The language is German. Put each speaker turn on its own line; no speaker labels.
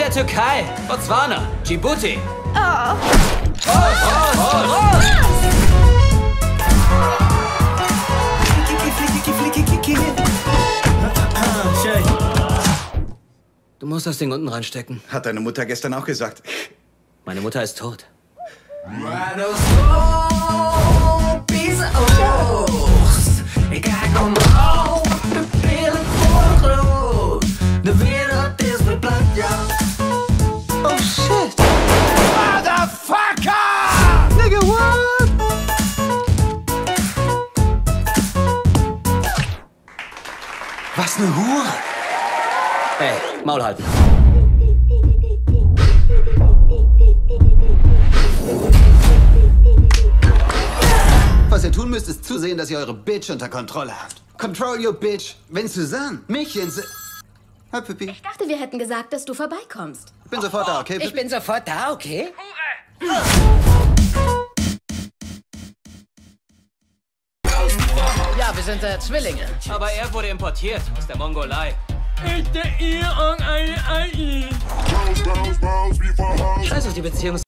der Türkei, Botswana, Djibouti.
Oh.
Du musst das Ding unten reinstecken.
Hat deine Mutter gestern auch gesagt.
Meine Mutter ist tot.
Ik kijk omhoog, de billen voorgroot. De wereld is beplant, ja.
Oh shit!
Motherfucker!
Nigga, what? Was ne Hure!
Ey, Maul halten.
Was ihr tun müsst, ist zusehen, dass ihr eure Bitch unter Kontrolle habt. Control your bitch. Wenn Suzanne mich in... Hi, Pippi.
Ich dachte, wir hätten gesagt, dass du vorbeikommst.
Ich bin sofort da, okay?
Ich bin sofort da, okay? Ja, wir sind Zwillinge.
Aber er wurde importiert aus der Mongolei.
Ich der ihr an eine Ei.
Scheiß auf die Beziehung.